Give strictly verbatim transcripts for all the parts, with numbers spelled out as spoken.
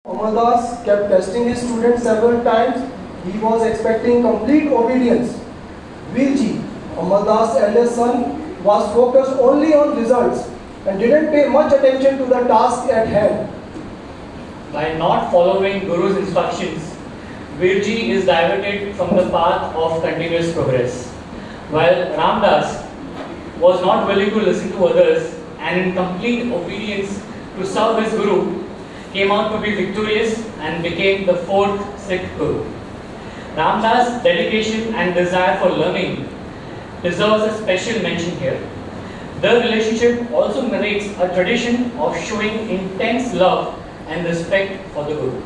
Amardas kept testing his students several times. He was expecting complete obedience. Virji, Amardas' eldest son, was focused only on results and didn't pay much attention to the task at hand. By not following Guru's instructions, Virji is diverted from the path of continuous progress, while Ramdas was not willing to listen to others and in complete obedience to serve his Guru, came out to be victorious and became the fourth Sikh Guru. Ramdas' dedication and desire for learning deserves a special mention here. The relationship also narrates a tradition of showing intense love and respect for the Guru.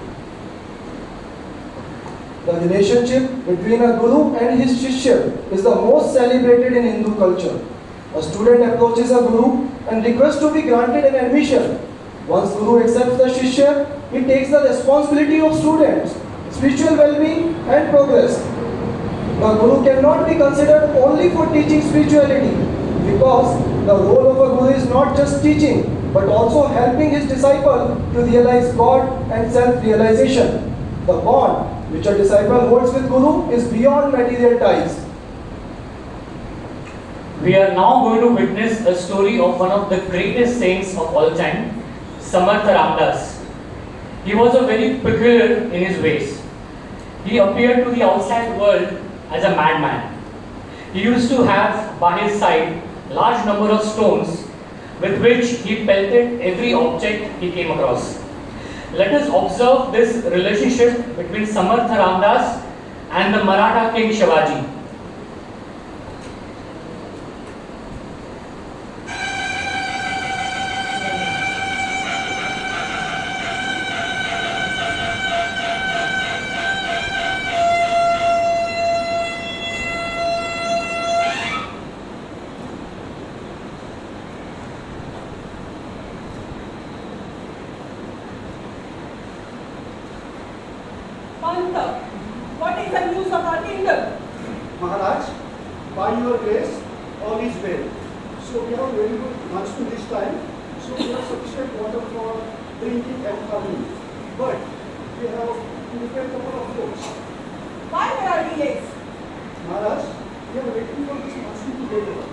The relationship between a Guru and his Shishya is the most celebrated in Hindu culture. A student approaches a Guru and requests to be granted an admission. Once Guru accepts the Shishya, he takes the responsibility of students, spiritual well-being and progress. The Guru cannot be considered only for teaching spirituality, because the role of a Guru is not just teaching, but also helping his disciple to realize God and self-realization. The bond which a disciple holds with Guru is beyond material ties. We are now going to witness a story of one of the greatest saints of all time, Samartha Ramdas. He was a very peculiar in his ways. He appeared to the outside world as a madman. He used to have by his side large number of stones with which he pelted every object he came across. Let us observe this relationship between Samartha Ramdas and the Maratha king Shivaji. Panta, what is the news of our kingdom? Maharaj, by your grace, all is well. So we have very good monsoon this time. So we have sufficient water for drinking and farming. But we have to repair a couple of roads. Why there are delays? Maharaj, we are waiting for this monsoon to get over.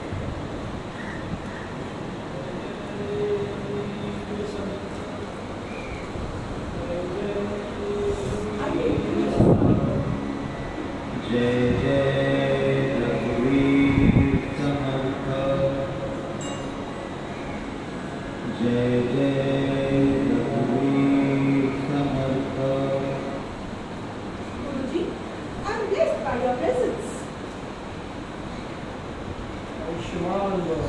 जय जय रघुवीर समर्थ जय जय रघुवीर समर्थ Guruji, I am blessed by your presence. Aishwarya.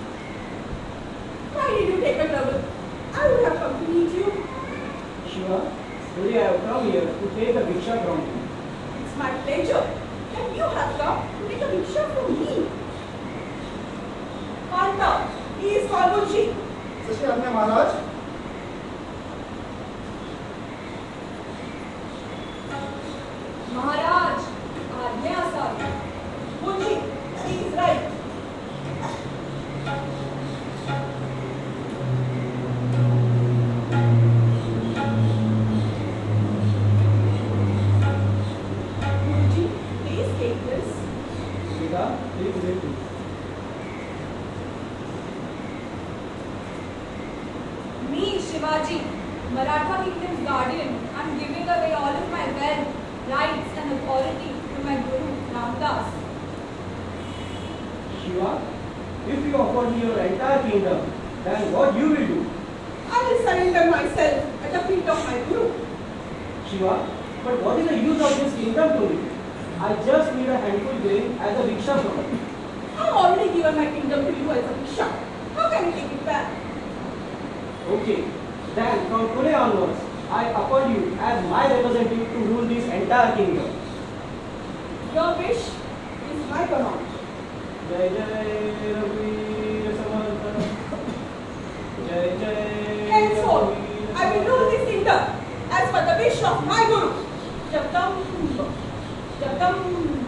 Why did you take a trouble? I would have come to meet you. Shiva, today I have come here to take a Diksha from you. It's my pleasure that you have come to take a Diksha from me. Panta, he is called Munshi. Sashi Ajna Maharaj. Maharaj, Ajna sir. Munshi, he is right. Guruji, please take this. Sita, please read it. Me, Shivaji, Maratha kingdom's guardian, am giving away all of my wealth, rights and authority to my Guru, Ramdas. Shiva, if you offer me your entire kingdom, then what you will do? I will surrender myself at the feet of my Guru. Shiva, but what is the use of this kingdom to me? I just need a handful grain as a Diksha from you. I have already given my kingdom to you as a Diksha. How can you take it back? Okay, then from today onwards, I appoint you as my representative to rule this entire kingdom. Your wish is my command. Jai Jai Raghuveer Samartha Jai Jai Henceforth, Raghuveer I will rule this kingdom as per the wish of my Guru. Jagdam, Jagdam,